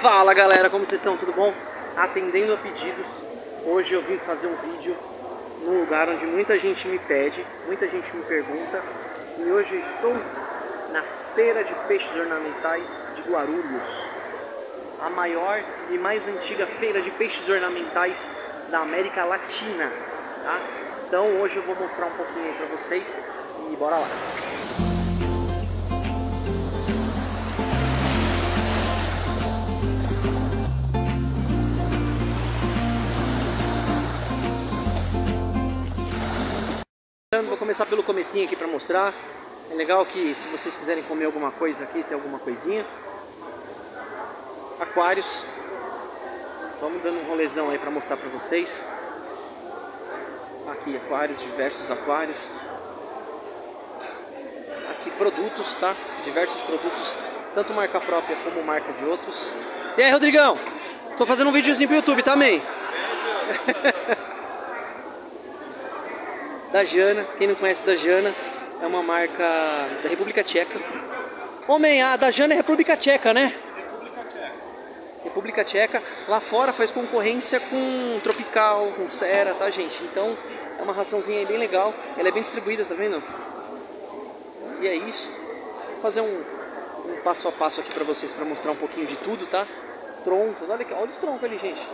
Fala galera, como vocês estão? Tudo bom? Atendendo a pedidos, hoje eu vim fazer um vídeo num lugar onde muita gente me pede, muita gente me pergunta. E hoje eu estou na Feira de Peixes Ornamentais de Guarulhos, a maior e mais antiga feira de peixes ornamentais da América Latina, tá? Então hoje eu vou mostrar um pouquinho aí pra vocês e bora lá! Vou começar pelo comecinho aqui para mostrar. É legal que se vocês quiserem comer alguma coisa aqui, tem alguma coisinha. Aquários. Vamos dando um rolezão aí para mostrar para vocês. Aqui aquários, diversos aquários. Aqui produtos, tá? Diversos produtos, tanto marca própria como marca de outros. E aí, Rodrigão? Tô fazendo um videozinho pro YouTube também. Da Jana, quem não conhece da Jana, é uma marca da República Tcheca. Homem, a da Jana é República Tcheca, né? República Tcheca. República Tcheca. Lá fora faz concorrência com Tropical, com Cera, tá, gente? Então é uma raçãozinha aí bem legal. Ela é bem distribuída, tá vendo? E é isso. Vou fazer um passo a passo aqui pra vocês, pra mostrar um pouquinho de tudo, tá? Troncos, olha aqui, olha os troncos ali, gente.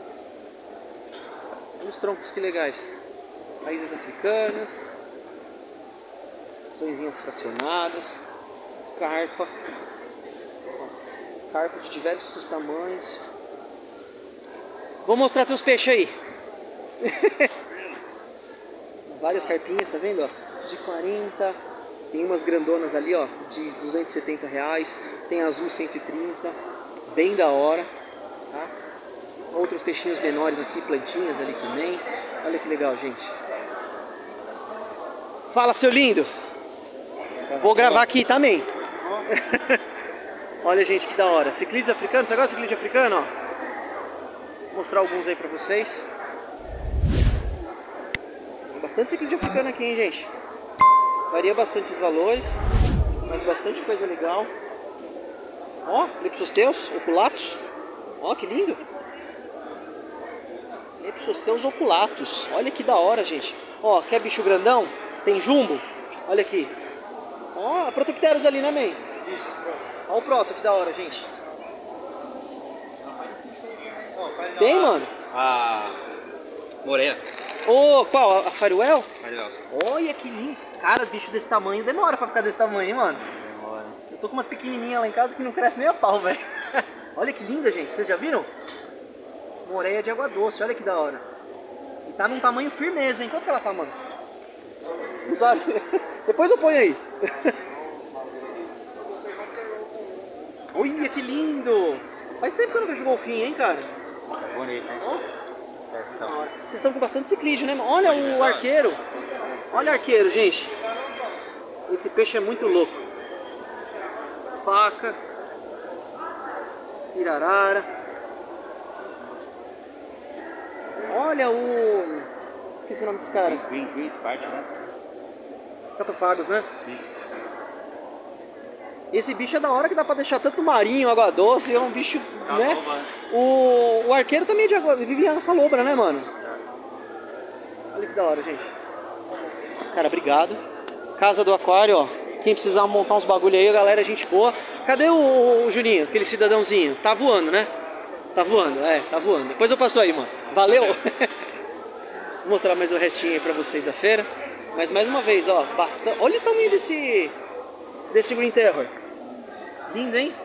Olha os troncos, que legais. Raízes africanas, açõezinhas fracionadas, carpa, carpa de diversos tamanhos. Vou mostrar teus peixes aí. Várias carpinhas, tá vendo? Ó? De 40, tem umas grandonas ali, ó, de R$270, tem azul 130, bem da hora, tá? Outros peixinhos menores aqui, plantinhas ali também. Olha que legal, gente. Fala, seu lindo. Vou gravar aqui também. Olha, gente, que da hora. Ciclídeos africanos. Você gosta de ciclídeo africano? Ó. Vou mostrar alguns aí pra vocês. Tem bastante ciclídeo africano aqui, hein, gente. Varia bastante os valores, mas bastante coisa legal. Ó, Leptosteus oculatus. Ó, que lindo. Leptosteus oculatus. Olha que da hora, gente. Ó, quer bicho grandão? Tem jumbo? Olha aqui. Ó, Protopteros ali, né, man? Isso, pronto. Ó o proto, que da hora, gente. Tem, mano? A Moreia. Ô, qual? A Firewell? Firewell. Olha que lindo. Cara, bicho desse tamanho demora pra ficar desse tamanho, hein, mano? Demora. Eu tô com umas pequenininhas lá em casa que não cresce nem a pau, velho. Olha que linda, gente. Vocês já viram? Moreia de água doce, olha que da hora. E tá num tamanho firmeza, hein? Quanto que ela tá, mano? Não sabe? Depois eu ponho aí. Olha que lindo. Faz tempo que eu não vejo golfinho, hein, cara? Bonito, hein? Vocês estão com bastante ciclídeo, né? Olha o arqueiro. Olha o arqueiro, gente. Esse peixe é muito louco. Faca. Pirarara. Olha o... Esqueci o nome desse cara. Green Spark, né? Escatofagos, né? Isso. Esse bicho é da hora que dá pra deixar tanto marinho, água doce, é um bicho, né? O arqueiro também é de água, vive nessa lobra, né, mano? Olha que da hora, gente. Cara, obrigado. Casa do Aquário, ó. Quem precisar montar uns bagulho aí, a galera é gente boa. Cadê o Juninho, aquele cidadãozinho? Tá voando, né? Tá voando, tá voando. Depois eu passo aí, mano. Valeu! Vou mostrar mais o restinho aí pra vocês da feira. Mas mais uma vez, ó, bastante. Olha o tamanho desse Green Terror. Lindo, hein?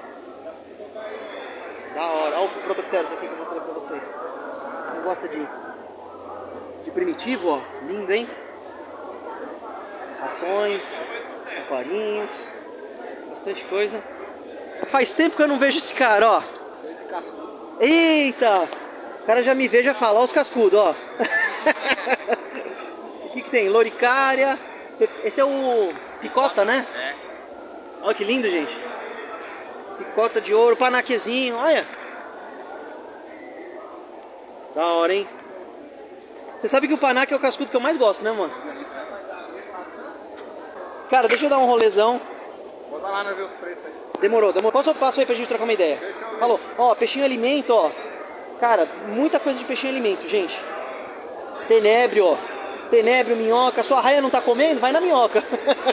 Da hora. Olha o Protopteros aqui que eu mostrei pra vocês. Quem gosta de primitivo, ó. Lindo, hein? Rações, aquarinhos, bastante coisa. Faz tempo que eu não vejo esse cara, ó. Eita! O cara já me vê, já fala, ó os cascudos, ó. O que tem? Loricária. Esse é o picota, né? É. Olha que lindo, gente. Picota de ouro, panaquezinho, olha. Da hora, hein? Você sabe que o panaque é o cascudo que eu mais gosto, né, mano? Cara, deixa eu dar um rolezão. Bota lá, nós ver os preços aí. Demorou. Passo aí pra gente trocar uma ideia. Falou. Ó, peixinho alimento, ó. Cara, muita coisa de peixinho alimento, gente. Tenébrio, ó. Tenébrio, minhoca. Sua raia não tá comendo? Vai na minhoca.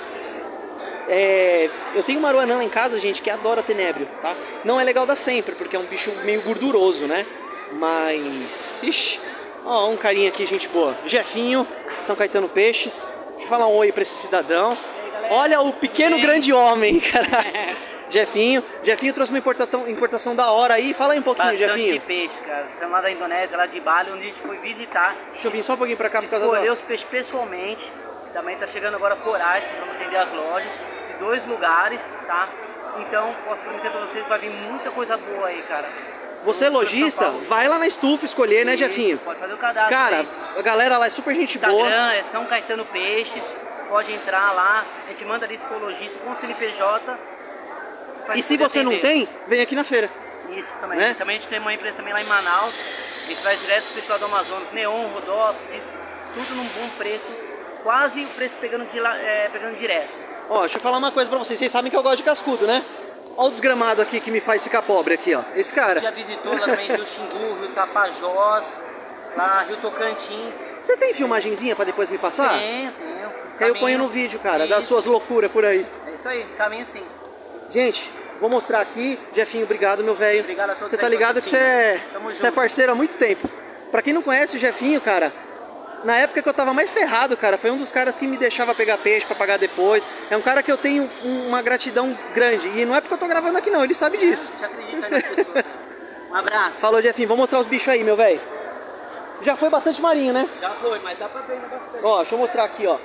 Eu tenho uma aruanã lá em casa, gente, que adora tenébrio, tá? Não é legal dar sempre, porque é um bicho meio gorduroso, né? Mas... Ixi. Ó, um carinha aqui, gente boa. Jefinho, São Caetano Peixes. Deixa eu falar um oi pra esse cidadão. Olha o pequeno grande homem, cara. Jefinho trouxe uma importação da hora aí. Fala aí um pouquinho, bastante Jefinho. de peixe, cara. Você é lá da Indonésia, lá de Bali, onde a gente foi visitar. Deixa eu vir só um pouquinho pra cá por causa escolher os peixes pessoalmente. Também tá chegando agora corais, vamos atender as lojas de 2 lugares, tá? Então, posso prometer pra vocês que vai vir muita coisa boa aí, cara. Você lojista, vai lá na estufa escolher, né, Jefinho? Pode fazer o cadastro. Cara, aí. a galera lá é super gente boa. Instagram é São Caetano Peixes. Pode entrar lá, a gente manda ali se for lojista com CNPJ. E se você não tem, vem aqui na feira. Isso também. Né? Também a gente tem uma empresa também lá em Manaus. A gente traz direto pro pessoal do Amazonas, Neon, Rodócio, tudo num bom preço. Quase o preço pegando direto. Ó, deixa eu falar uma coisa pra vocês. Vocês sabem que eu gosto de cascudo, né? Ó o desgramado aqui que me faz ficar pobre aqui, ó. Esse cara. Já visitou lá também Rio Xingu, Rio Tapajós, lá Rio Tocantins. Você tem filmagenzinha pra depois me passar? Tenho. Que aí eu ponho no vídeo, cara, das suas loucuras por aí. É isso aí, caminho sim. Gente, vou mostrar aqui. Jefinho, obrigado, meu velho. Obrigado a todos. Você tá ligado que você é parceiro há muito tempo. Pra quem não conhece o Jefinho, cara, na época que eu tava mais ferrado, cara, foi um dos caras que me deixava pegar peixe pra pagar depois. É um cara que eu tenho uma gratidão grande. E não é porque eu tô gravando aqui não, ele sabe disso. Te acredita nas pessoas. Um abraço. Falou, Jefinho. Vou mostrar os bichos aí, meu velho. Já foi bastante marinho, né? Já foi, mas dá pra ver bastante. Ó, deixa eu mostrar aqui, ó.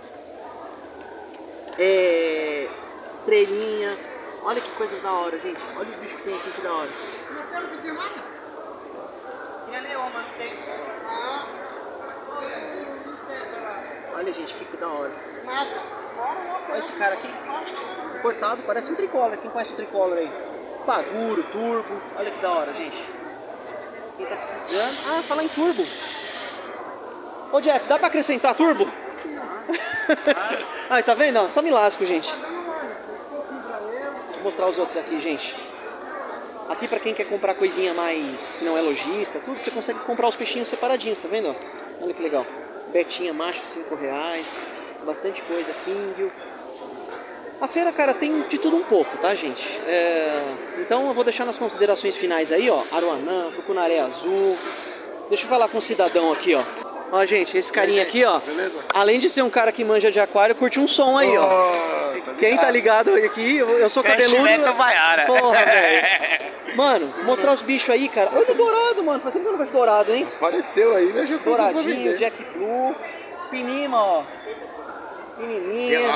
Estrelinha. Olha que coisas da hora, gente. Olha os bichos que tem aqui, que da hora. Tinha neon, mas não tem. Olha, gente, que da hora. Olha esse cara aqui. Cortado, parece um tricolor. Quem conhece o tricolor aí? Paguro, turbo. Olha que da hora, gente. Quem tá precisando... Ah, falar em turbo. Ô, Jeff, dá pra acrescentar turbo? Ai, tá vendo? Só me lasco, gente. Vou mostrar os outros aqui, gente. Aqui pra quem quer comprar coisinha mais que não é lojista, tudo, você consegue comprar os peixinhos separadinhos, tá vendo? Olha que legal. Betinha macho, R$5. Bastante coisa, King. A feira, cara, tem de tudo um pouco, tá, gente? Então eu vou deixar nas considerações finais aí, ó. Aruanã, tucunaré azul. Deixa eu falar com o cidadão aqui, ó. Ó, gente, esse carinha aqui, ó. Beleza? Além de ser um cara que manja de aquário, curte um som aí, ó. Quem tá ligado aqui, eu sou cabeludo. Porra, velho. Mano, mostrar os bichos aí, cara. Olha o dourado, mano. Faz tempo que eu não vejo dourado, hein? Apareceu aí, né? Já Douradinho, Jack Blue. Pinima, ó. Pinininha.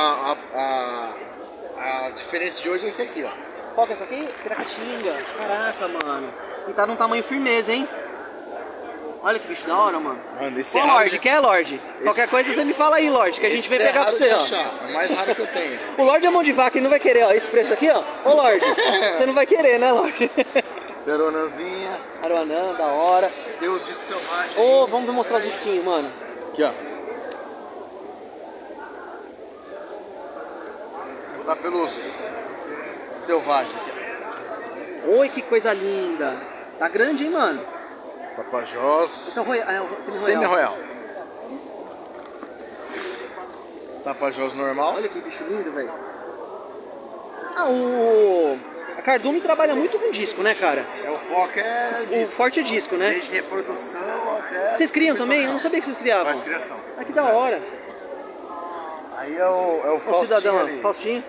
A diferença de hoje é esse aqui, ó. Qual que é essa aqui? Piracatinga. Caraca, mano. E tá num tamanho firmeza, hein? Olha que bicho da hora, mano. Mano, esse Ô, é raro Lorde, quer, Lorde? Qualquer coisa você me fala aí, Lorde, que a gente vem pegar pra você, ó. É o mais raro que eu tenho. O Lorde é mão de vaca, ele não vai querer, ó. Esse preço aqui, ó. Ô, Lorde, você não vai querer, né, Lorde? Peronãzinha. Aruanã, da hora. Deus de selvagem. Ô, vamos mostrar os disquinhos, mano. Aqui, ó. Começar pelos selvagens. Oi, que coisa linda. Tá grande, hein, mano? Tapajós. Esse é o Semi-royal. Tapajós normal. Olha que bicho lindo, velho. A Cardume trabalha muito com disco, né, cara? O foco é O forte é disco, né? desde reprodução até... Vocês criam também? Eu não sabia que vocês criavam. Faz criação. Ah, que da hora. Aí é o O cidadão, ali. ó. Faustinho.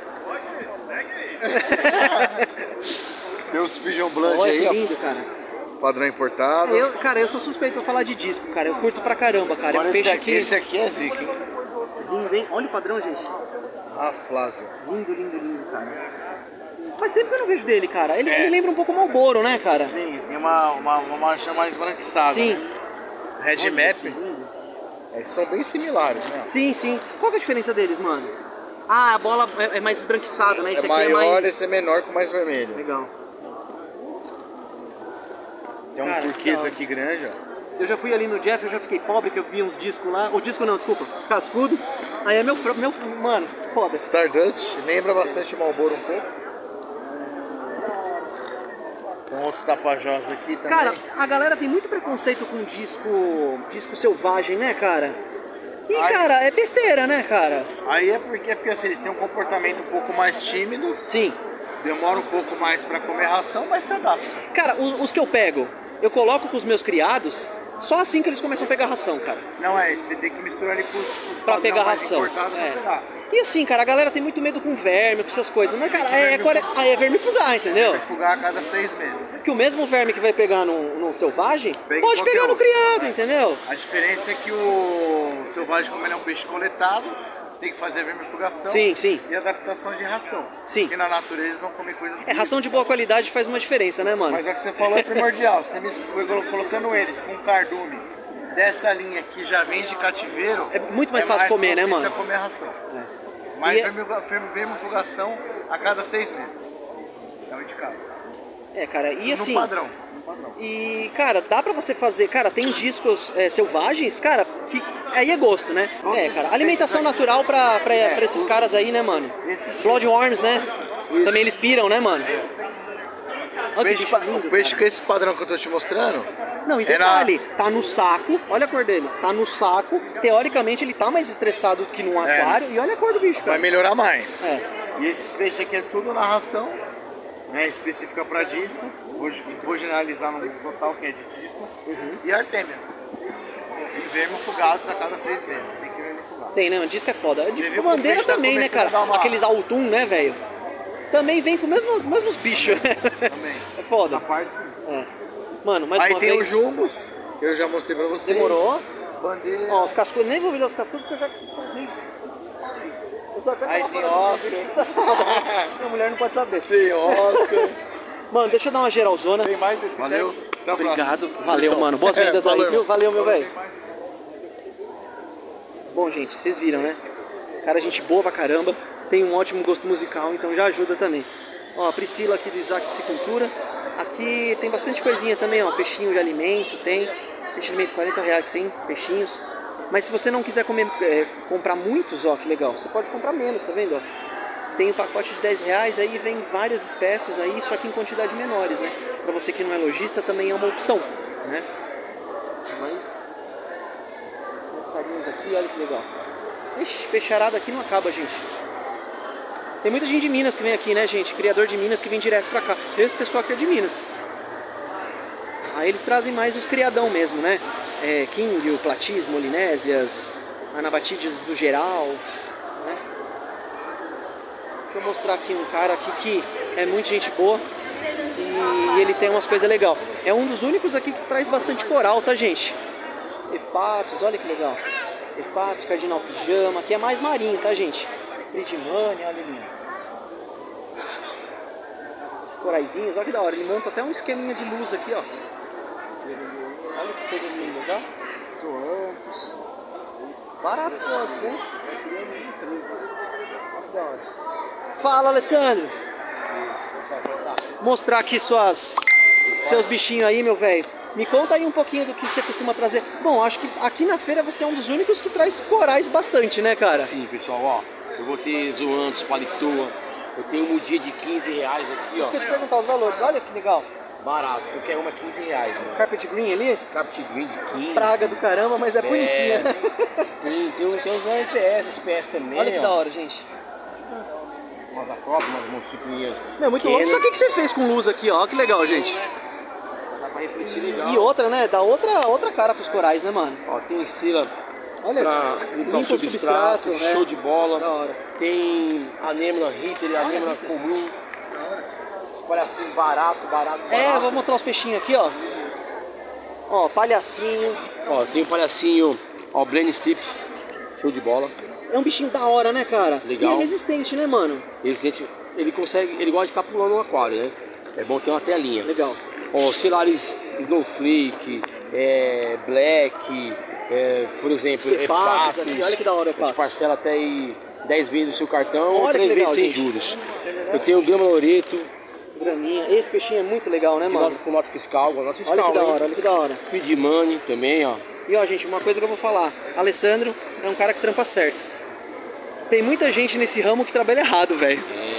Tem os Pigeon Blanche Olha aí, que ó. lindo, cara. Padrão importado. Cara, eu sou suspeito pra falar de disco, cara. Eu curto pra caramba, cara. Agora É um peixe esse aqui é zica, hein? lindo, hein? Olha o padrão, gente. A Flásia. Lindo, lindo, lindo, cara. Faz tempo que eu não vejo dele, cara. Ele lembra um pouco o Malboro, né, cara? Sim, tem uma mancha mais branquiçada. Sim. Né? Red Map. Eles são bem similares, né? Sim, sim. Qual que é a diferença deles, mano? Ah, a bola é mais esbranquiçada, né? Esse aqui maior, é mais... esse é menor com mais vermelho. Legal. Tem um Cara, turquesa legal. aqui grande, ó. Eu já fui ali no Jeff, eu já fiquei pobre, que eu vi uns discos lá. O disco não, desculpa. Cascudo. Aí é meu mano, foda. Stardust, lembra bastante o Marlboro um pouco. Um outro Tapajós aqui também. Cara, a galera tem muito preconceito com disco selvagem, né, cara? E, cara, é besteira, né, cara? Aí é porque assim, eles têm um comportamento um pouco mais tímido. Sim. Demora um pouco mais pra comer ração, mas se adapta. Cara, os que eu pego, eu coloco com os meus criados, só assim que eles começam a pegar ração, cara. Não é, você tem que misturar ali com os Pra pegar mais ração. importados pra É. pegar. E assim, cara, a galera tem muito medo com verme, com essas coisas. Mas, cara, aí é vermifugar, entendeu? Vai fugar a cada 6 meses. Que o mesmo verme que vai pegar no selvagem, Pega pode qualquer pegar no um. criado, entendeu? A diferença é que o selvagem, como ele é um peixe coletado, você tem que fazer a vermifugação Sim, sim. e adaptação de ração. Sim. Porque na natureza eles vão comer coisas Ração de boa qualidade faz uma diferença, né, mano? Mas é o que você falou é primordial. Você colocando eles com cardume dessa linha que já vem de cativeiro, É muito mais fácil comer, né, propício mano? a comer a ração. Mas E vermifugação a cada 6 meses. É o indicado. É, cara, e assim... No padrão. E, cara, dá pra você fazer... Cara, tem discos selvagens, cara, que... Aí é gosto, né? Todos É, esses cara, alimentação peixes natural pra esses caras aí, né, mano? Esses Bloodworms, né? Também eles piram, né, mano? Olha que bicho lindo, O peixe cara. com esse padrão que eu tô te mostrando. Não, e detalhe, tá no saco, olha a cor dele, tá no saco, teoricamente ele tá mais estressado que num aquário, e olha a cor do bicho, Vai cara. melhorar mais. É. E esses peixes aqui é tudo na ração, né, específica para disco. Vou generalizar no total que é de disco. E artêmia. E vermifugados a cada 6 meses. Tem que vermifugar. Tem, né? Disco é foda. Você De viu que o bandeira peixe tá também, né, começando cara? a dar uma- Aqueles autum, né, velho? Também vem com os mesmos bichos. Também. É foda. Essa parte sim. É. Mano, mais Aí uma tem vez... os jumbos, que eu já mostrei pra vocês. Demorou. Bandeira. Ó, os cascudos, nem vou ver os cascudos porque eu já... Eu só até Aí falar tem pra Oscar. Minha mulher não pode saber. Tem Oscar. Mano, deixa eu dar uma geralzona. Tem mais desse Valeu. Até a Obrigado. próxima. Valeu, Então. mano. Boas vendas aí, Valeu. viu? Valeu, meu velho. Bom, gente, vocês viram, né? Cara, gente boa pra caramba. Tem um ótimo gosto musical, então já ajuda também. Ó, a Priscila aqui do Isaac Piscicultura. Aqui tem bastante coisinha também, ó. Peixinho de alimento, tem. Peixe de alimento R$40, 100 peixinhos. Mas se você não quiser comprar muitos, ó, que legal. Você pode comprar menos, tá vendo, ó? Tem um pacote de R$10, aí vem várias espécies aí, só que em quantidade menores, né? Pra você que não é lojista, também é uma opção, né? Mas... As carinhas aqui, olha que legal. Ixi, peixarada aqui não acaba, gente. Tem muita gente de Minas que vem aqui, né, gente? Criador de Minas que vem direto pra cá. Esse pessoal aqui é de Minas. Aí eles trazem mais os criadão mesmo, né? King, o Platis, Molinésias, Anabatídeos do geral, né? Deixa eu mostrar aqui um cara aqui que é muito gente boa e ele tem umas coisas legais. É um dos únicos aqui que traz bastante coral, tá, gente? Hepatos, olha que legal. Hepatos, Cardinal Pijama, aqui é mais marinho, tá, gente? Fridimani, olha ali. Coraizinhos, olha que da hora. Ele monta até um esqueminha de luz aqui, ó. Olha que coisas lindas, ó. Zoantos. Baratos zoantos, hein? Olha que da hora. Fala, Alessandro. Mostrar aqui seus bichinhos aí, meu velho. Me conta aí um pouquinho do que você costuma trazer. Bom, acho que aqui na feira você é um dos únicos que traz corais bastante, né, cara? Sim, pessoal, ó. Eu vou ter zoantos, palitoa. Eu tenho um dia de R$15 aqui, Isso que eu ó. te perguntar os valores. Olha que legal. Barato. Qualquer uma R$15, mano. Carpet green ali. Capit Green de 15. Praga do caramba, mas é bonitinha. Tem uns SPS, SPS também. Olha que ó. da hora, gente. Umas acrópolis, umas monstrinhas. Meu, muito louco. Só o que você fez com luz aqui, ó. Que legal, gente. Dá pra refletir legal. E outra, né? Dá outra cara pros corais, né, mano? Ó, tem estrela Olha, pra limpar o limpa o substrato, substrato, né? show de bola. Da hora. Tem anêmona Ritter, anêmona comum. Os palhacinhos barato. Eu vou mostrar os peixinhos aqui, ó. Ó, palhacinho. Ó, tem o palhacinho, ó, Brain Strip, show de bola. É um bichinho da hora, né, cara? Legal. E é resistente, né, mano? Ele gosta de ficar pulando no aquário, né? É bom ter uma telinha. Legal. Ó, Celaris Snowflake, Black, por exemplo, Hepatos aqui, olha que da hora, a gente Hepatos. parcela até aí 10 vezes o seu cartão ou Olha 3 que legal, vezes sem gente. juros. Eu tenho o Gama Loreto, Graminha. Esse peixinho é muito legal, né, mano? com nota fiscal, Olha que da hora, olha que da hora. Feed Money também, ó. E ó, gente, uma coisa que eu vou falar. Alessandro é um cara que trampa certo. Tem muita gente nesse ramo que trabalha errado, velho.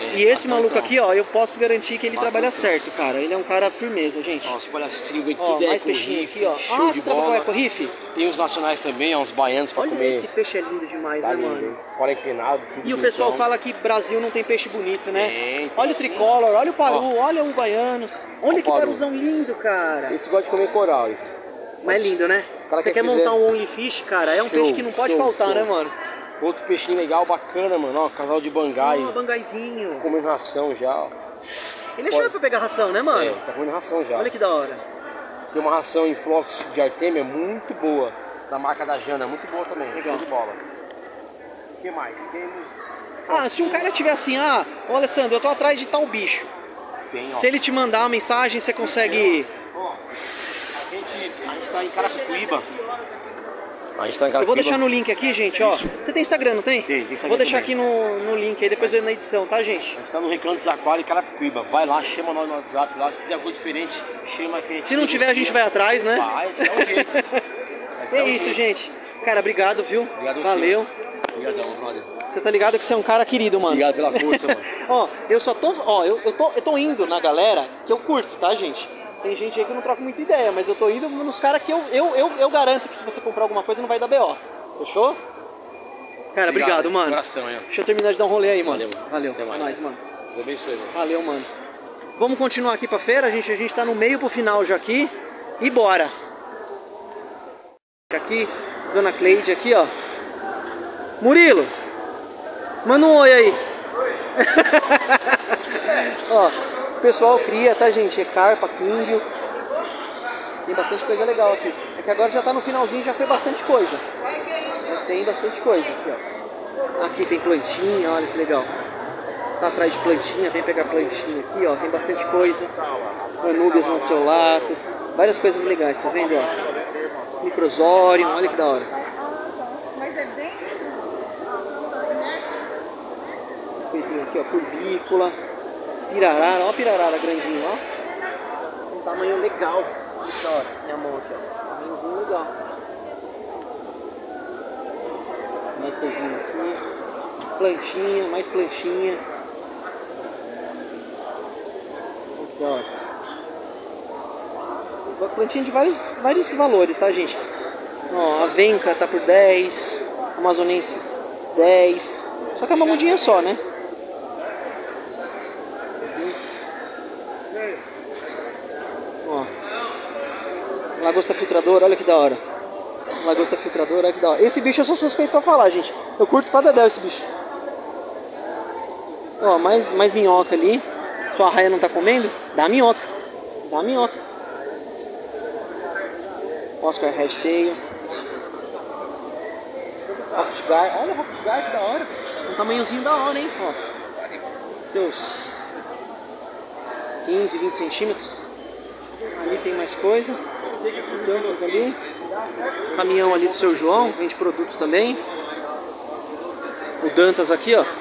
E esse maluco bastantão. aqui, ó, eu posso garantir que ele Bastante. trabalha certo, cara. Ele é um cara firmeza, gente. Ó, os palhacinhos, vem Ó, tudo mais com peixinho riff, aqui, ó. show Ah, de você trabalha bola. com riff? Tem os nacionais também, ó, uns baianos pra Olha comer. esse peixe é lindo demais, Tá né, lindo, mano? hein? Quarentenado, tudo E o pessoal bonitão. fala que Brasil não tem peixe bonito, né? Tem Olha o sim. tricolor, olha o paru, Ó. olha o baianos. Olha Ó que o paru. paruzão lindo, cara. Esse gosta de comer coral, esse. Mas é lindo, né? cara Você quer quer fizer- montar um Only Fish, cara? É um Show, peixe que não pode show, faltar, show. né, mano? Outro peixinho legal, bacana, mano. Ó, casal de bangai. Ó, bangaizinho. Comendo ração já, ó. Ele é chato pra pegar ração, né, mano? É, tá comendo ração já. Olha que da hora. Tem uma ração em flocos de Artemia muito boa. Da marca da Jana, muito boa também. Legal. Show de bola. O que mais? Temos... Ah, se um cara tiver assim, ô Alessandro, eu tô atrás de tal bicho. Tem, ó. Se ele te mandar uma mensagem, você consegue... Ó, a gente tá em Carapicuíba. A gente tá em Carapicuíba. Eu vou deixar no link aqui, gente, ó. Você tem Instagram, não tem? Tem Instagram Vou deixar também. aqui no link aí, depois na edição, tá, gente? A gente tá no Recanto dos Aquários em Carapicuíba. Vai lá, chama nós no WhatsApp lá. Se quiser algo diferente, chama que a gente... Se não tiver, a gente vai atrás, né? Vai, dá um jeito. É isso, gente. Cara, obrigado, viu? Obrigado, Valeu. Obrigadão, brother. Você tá ligado que você é um cara querido, mano. Obrigado pela força, mano. Ó, eu só tô... Ó, eu tô indo na galera que eu curto, tá, gente? Tem gente aí que eu não troco muita ideia, mas eu tô indo nos caras que eu garanto que se você comprar alguma coisa não vai dar BO. Fechou? Cara, obrigado, mano. Coração, aí, ó. Deixa eu terminar de dar um rolê aí, mano. Valeu. Valeu. Até mais. É nóis, mano. Deus abençoe, mano. Valeu, mano. Vamos continuar aqui pra feira, a gente tá no meio pro final já aqui. E bora. Aqui, Dona Cleide aqui, ó. Murilo, manda um oi aí. Ó, o pessoal cria, tá, gente? É carpa, king. Tem bastante coisa legal aqui. É que agora já tá no finalzinho, já foi bastante coisa. Mas tem bastante coisa aqui, ó. Aqui tem plantinha, olha que legal. Tá atrás de plantinha, vem pegar plantinha aqui, ó. Tem bastante coisa. Anúbias lanceolatas, várias coisas legais, tá vendo, ó? Microsório, olha que da hora. Mas é bem... As coisinhas aqui, ó, curbícula, pirarara, ó a pirarara grandinho, ó. Um tamanho legal. Isso, ó, minha mão aqui, ó. Tamanhozinho legal. Mais coisinha aqui. Plantinha, mais plantinha. Olha que da hora. Plantinha de vários valores, tá, gente? Ó, a Venca tá por 10, Amazonenses 10. Só que é uma mudinha só, né? Assim. Ó. Lagosta filtradora, olha que da hora. Lagosta filtradora, olha que da hora. Esse bicho eu sou suspeito pra falar, gente. Eu curto pra dedéu esse bicho. Ó, mais minhoca ali. Sua arraia não tá comendo? Dá minhoca. Dá minhoca. Oscar Redtail. Rocketgar. Olha o Rocketgar, que da hora. Um tamanhozinho da hora, hein? Ó. Seus 15, 20 centímetros. Ali tem mais coisa. Então, ali. Caminhão ali do seu João, vende produtos também. O Dantas aqui, ó.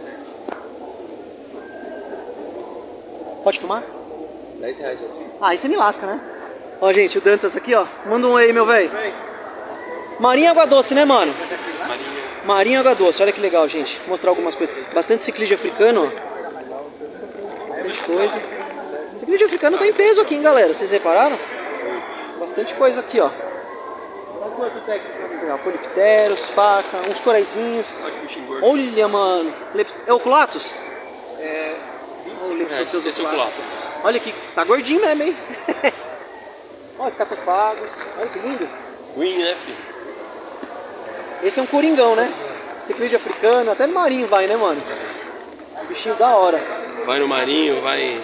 Pode filmar? R$10. Ah, aí você me lasca, né? Ó, gente, o Dantas aqui, ó. Manda um oi aí, meu velho. Marinha Água Doce, né, mano? Marinha Água Doce, olha que legal, gente. Vou mostrar algumas coisas. Bastante ciclídeo africano, ó. Bastante coisa. Ciclídeo africano tá em peso aqui, hein, galera. Vocês repararam? Bastante coisa aqui, ó. Assim, ó, polipteros, faca, uns coraizinhos. Olha, mano. É oculatus? É... Esse olha que tá gordinho mesmo, hein? Olha, escatofagos. Olha que lindo. Green, né, filho? Esse é um coringão, né? Ciclídeo africano, até no marinho vai, né, mano? Bichinho da hora. Vai no marinho, vai...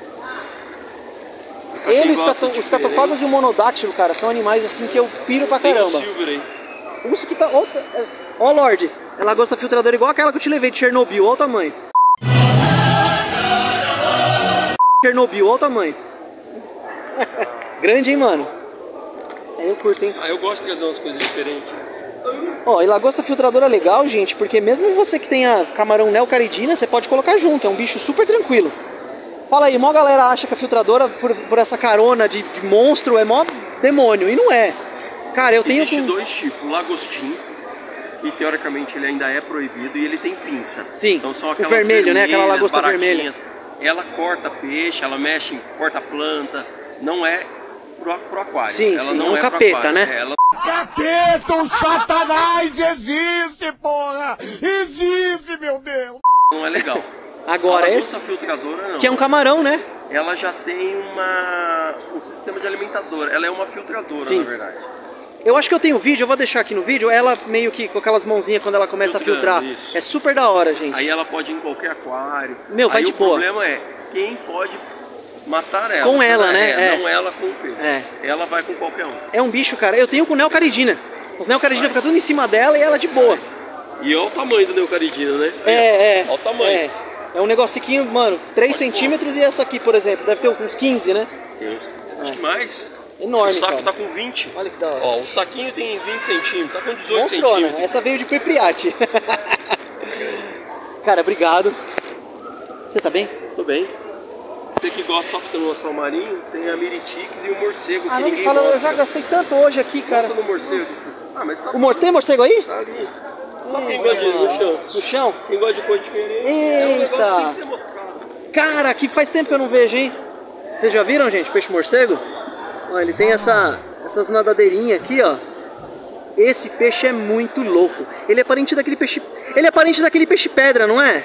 Ele, os escatofagos e o monodáctilo, cara, são animais assim que eu piro pra caramba. Os que tá... Ó, Lorde, é lagosta filtradora igual aquela que eu te levei de Chernobyl, olha o tamanho. Chernobyl, olha o tamanho. Grande, hein, mano? Eu curto, hein? Ah, eu gosto de fazer umas coisas diferentes. Ó, e lagosta filtradora é legal, gente, porque mesmo você que tenha camarão neocaridina, você pode colocar junto, é um bicho super tranquilo. Fala aí, mó galera acha que a filtradora, por essa carona de monstro, é mó demônio, e não é. Cara, eu tenho... Existe dois tipos, lagostim que teoricamente ele ainda é proibido e ele tem pinça. Sim, então são o aquelas vermelho, né? Aquela vermelhas, lagosta baratinhas. vermelha. Ela corta peixe, ela mexe, corta planta, não é pro aquário. Sim, ela sim, não é um pro capeta, aquário. né? Ela Capeta, o Satanás existe, porra! Existe, meu Deus! não é legal. Agora a esse, lagosta filtradora não. que é um camarão, né? Ela já tem um sistema de alimentador. Ela é uma filtradora, Sim. na verdade. Eu acho que eu tenho vídeo, eu vou deixar aqui no vídeo, ela meio que com aquelas mãozinhas quando ela começa Filtrando, a filtrar. isso. É super da hora, gente. Aí ela pode ir em qualquer aquário. Meu, vai aí de o boa. problema é quem pode matar ela. Com ela, né? É. Não ela com o peixe. É. Ela vai com qualquer um. É um bicho, cara. Eu tenho com neocaridina. Os neocaridina ficam tudo em cima dela e ela de boa. E olha o tamanho do neocaridina, né? Olha o tamanho. É um negocinho, mano, 3 centímetros e essa aqui, por exemplo, deve ter uns 15, né? Tem uns, acho que mais. Enorme, O saco cara. tá com 20. Olha que da hora. Ó, o saquinho tem 20 centímetros, tá com 18 Monstrona. centímetros. Essa veio de Pripyat. Cara, obrigado. Você tá bem? Tô bem. Você que gosta só de mostrar o marinho, tem a Miritix e o morcego, Ah, que não me ninguém fala, eu gosta. já gastei tanto hoje aqui, cara. Gosta do morcego? Ah, mas sabe, Tem morcego aí? tá ali. Só quem gosta de ir no chão. No chão? Quem gosta de coisa diferente. É um Eita! negócio que tem que ser mostrado. Cara, que faz tempo que eu não vejo, hein? Vocês já viram, gente, peixe morcego? Ó, ele tem essas nadadeirinhas aqui, ó. Esse peixe é muito louco. Ele é parente daquele peixe... Ele é parente daquele peixe pedra, não é?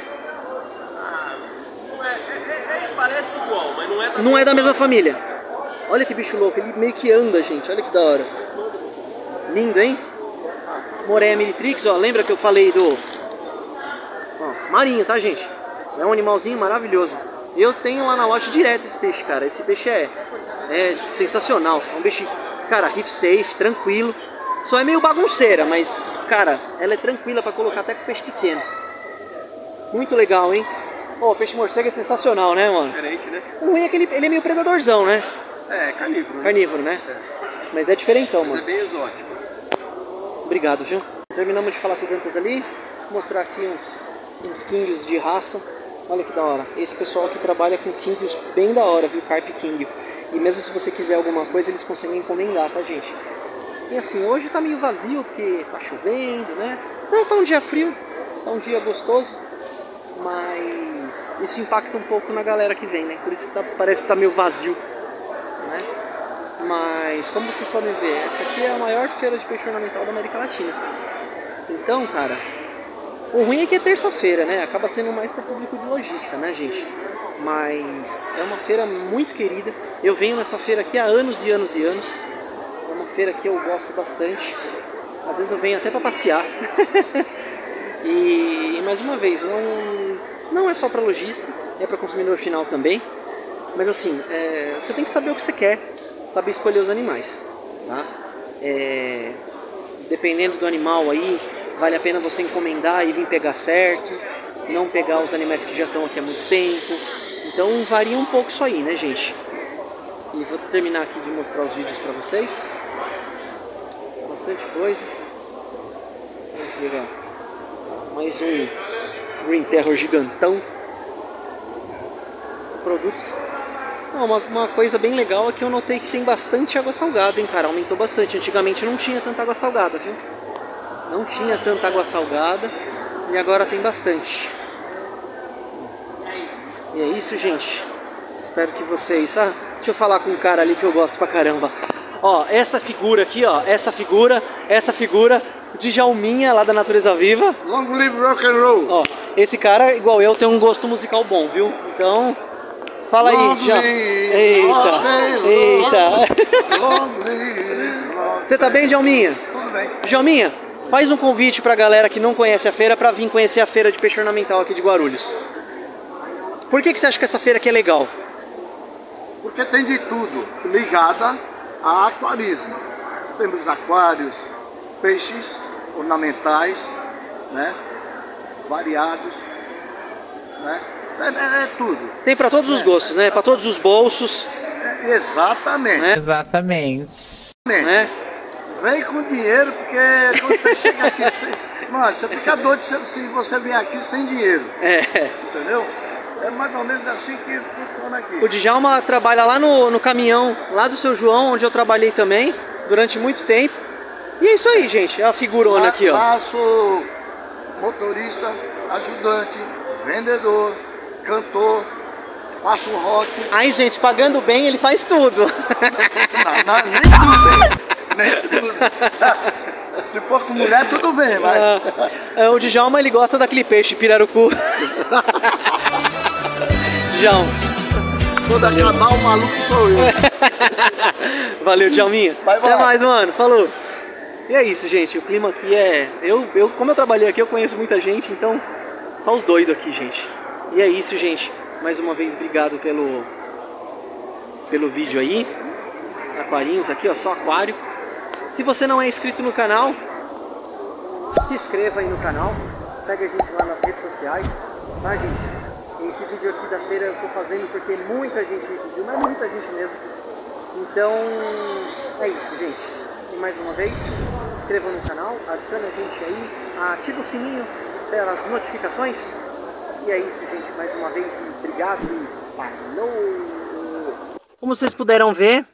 Parece igual, mas não é da Não é da mesma família. Olha que bicho louco, ele meio que anda, gente. Olha que da hora. Lindo, hein? Moreia Militrix, ó. Lembra que eu falei do... Ó, marinho, tá, gente? É um animalzinho maravilhoso. Eu tenho lá na loja direto esse peixe, cara. Esse peixe é sensacional. É um peixe, cara, reef safe, tranquilo. Só é meio bagunceira, mas, cara, ela é tranquila pra colocar até com peixe pequeno. Muito legal, hein? Pô, o peixe morcego é sensacional, né, mano? Diferente, né? O ruim é que ele é meio predadorzão, né? É, carnívoro. Né? Carnívoro, né? Mas é diferentão, Mas é mano. bem exótico. Obrigado, viu? Terminamos de falar com o Dantas ali. Vou mostrar aqui uns kingios de raça. Olha que da hora. Esse pessoal que trabalha com kingios bem da hora, viu? Carp kingio. E mesmo se você quiser alguma coisa, eles conseguem encomendar, tá, gente? E assim, hoje tá meio vazio porque tá chovendo, né? Não, tá um dia frio, tá um dia gostoso, mas isso impacta um pouco na galera que vem, né? Por isso que parece que tá meio vazio, né? Mas, como vocês podem ver, essa aqui é a maior feira de peixe ornamental da América Latina. Então, cara, o ruim é que é terça-feira, né? Acaba sendo mais para público de lojista, né, gente? Mas é uma feira muito querida. Eu venho nessa feira aqui há anos e anos e anos. É uma feira que eu gosto bastante. Às vezes eu venho até para passear. E mais uma vez, não é só para lojista, é para consumidor final também. Mas assim, você tem que saber o que você quer, saber escolher os animais, tá? Dependendo do animal aí, vale a pena você encomendar e vir pegar certo, não pegar os animais que já estão aqui há muito tempo. Então varia um pouco isso aí, né, gente? E vou terminar aqui de mostrar os vídeos pra vocês. Bastante coisa. Vamos pegar mais um Green Terror gigantão. Produtos. Uma coisa bem legal é que eu notei que tem bastante água salgada, hein, cara? Aumentou bastante. Antigamente não tinha tanta água salgada, viu? Não tinha tanta água salgada e agora tem bastante. E é isso, gente. Espero que vocês... deixa eu falar com um cara ali que eu gosto pra caramba. Ó, essa figura aqui, ó. Essa figura de Djalminha lá da Natureza Viva. Long live rock and roll! Ó, esse cara, igual eu, tem um gosto musical bom, viu? Então... Fala aí, Djal. Eita. Você tá bem, Djalminha? Tudo bem. Djalminha, faz um convite pra galera que não conhece a feira pra vir conhecer a feira de peixe ornamental aqui de Guarulhos. Por que você acha que essa feira aqui é legal? Porque tem de tudo ligada a aquarismo. Temos aquários, peixes ornamentais, né? Variados, né? É tudo. Tem pra todos os gostos, né? Pra todos os bolsos. Exatamente. Né? Exatamente. Né? Vem com dinheiro, porque quando você chega aqui sem... Mano, você fica doido se você vier aqui sem dinheiro. Entendeu? É mais ou menos assim que funciona aqui. O Djalma trabalha lá no caminhão, lá do seu João, onde eu trabalhei também, durante muito tempo. E é isso aí, gente. A figurona aqui, ó. Lá sou motorista, ajudante, vendedor, cantor, faço rock. Aí, gente, pagando bem, ele faz tudo. Nem tudo bem. Nem tudo. Se for com mulher, tudo bem, mas... O Djalma, ele gosta daquele peixe, pirarucu. Djalma. Quando acabar, o maluco sou eu. Valeu, Djalminha. Vai. Até mais, mano. Falou. E é isso, gente. O clima aqui é... Como eu trabalhei aqui, eu conheço muita gente, então... Só os doidos aqui, gente. E é isso, gente. Mais uma vez, obrigado pelo vídeo aí. Aquarinhos aqui, ó. Só aquário. Se você não é inscrito no canal, se inscreva aí no canal. Segue a gente lá nas redes sociais. Tá, gente? Esse vídeo aqui da feira eu tô fazendo porque muita gente me pediu, mas muita gente mesmo. Então, é isso, gente. E mais uma vez, se inscreva no canal, adicione a gente aí, ative o sininho para as notificações. E é isso, gente. Mais uma vez, obrigado e falou! Como vocês puderam ver,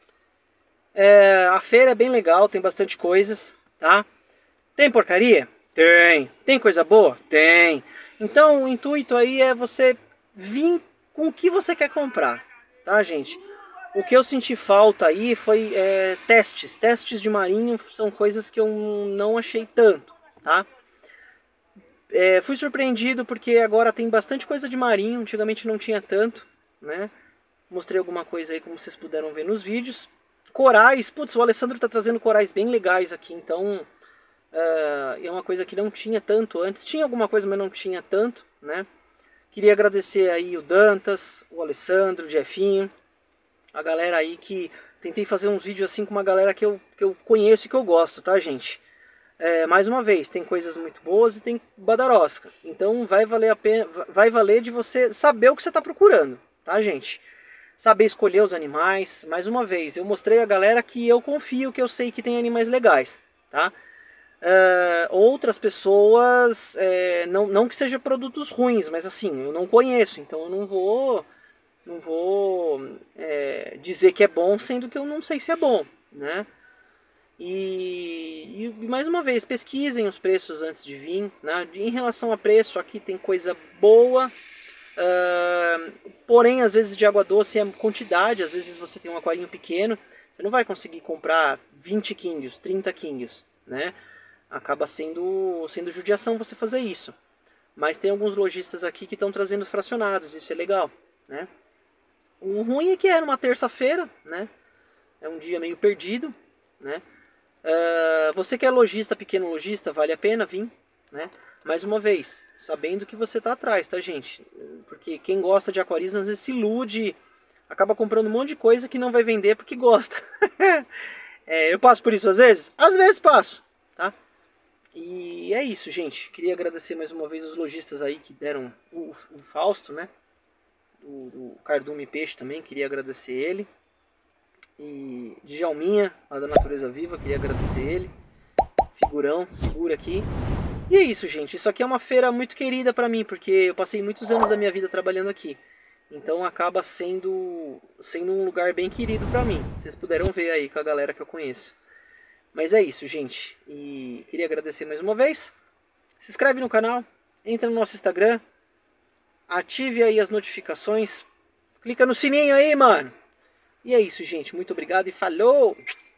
a feira é bem legal, tem bastante coisas, tá? Tem porcaria? Tem. Tem coisa boa? Tem. Então o intuito aí é você vir com o que você quer comprar, tá, gente? O que eu senti falta aí foi testes. Testes de marinho são coisas que eu não achei tanto, tá? Fui surpreendido porque agora tem bastante coisa de marinho, antigamente não tinha tanto, né? Mostrei alguma coisa aí como vocês puderam ver nos vídeos. Corais, putz, o Alessandro tá trazendo corais bem legais aqui, então é uma coisa que não tinha tanto antes. Tinha alguma coisa, mas não tinha tanto, né? Queria agradecer aí o Dantas, o Alessandro, o Jefinho, a galera aí que... Tentei fazer uns vídeos assim com uma galera que eu conheço e que eu gosto, tá, gente? Mais uma vez, tem coisas muito boas e tem badarosca. Então vai valer a pena, vai valer de você saber o que você tá procurando, tá, gente? Saber escolher os animais. Mais uma vez, eu mostrei a galera que eu confio, que eu sei que tem animais legais, tá? Outras pessoas, não que sejam produtos ruins, mas assim, eu não conheço, então eu não vou dizer que é bom, sendo que eu não sei se é bom, né? E mais uma vez, pesquisem os preços antes de vir, né? Em relação a preço, aqui tem coisa boa. Porém, às vezes de água doce é quantidade, às vezes você tem um aquarinho pequeno, você não vai conseguir comprar 20 quilos, 30 quilos, né? Acaba sendo judiação você fazer isso. Mas tem alguns lojistas aqui que estão trazendo fracionados, isso é legal, né? O ruim é que é numa terça-feira, né? É um dia meio perdido, né? Você que é lojista, pequeno lojista, vale a pena vir, né? Mais uma vez, sabendo que você tá atrás, tá, gente? Porque quem gosta de aquarismo às vezes se ilude, acaba comprando um monte de coisa que não vai vender porque gosta. Eu passo por isso às vezes? Às vezes passo, tá? E é isso, gente. Queria agradecer mais uma vez os lojistas aí que deram o Fausto, né? Do Cardume Peixe também, queria agradecer ele. E Djalminha, lá da Natureza Viva, queria agradecer ele. Figura aqui. E é isso, gente. Isso aqui é uma feira muito querida pra mim, porque eu passei muitos anos da minha vida trabalhando aqui. Então acaba sendo um lugar bem querido pra mim. Vocês puderam ver aí com a galera que eu conheço. Mas é isso, gente. E queria agradecer mais uma vez. Se inscreve no canal, entra no nosso Instagram, ative aí as notificações, clica no sininho aí, mano. E é isso, gente. Muito obrigado e falou!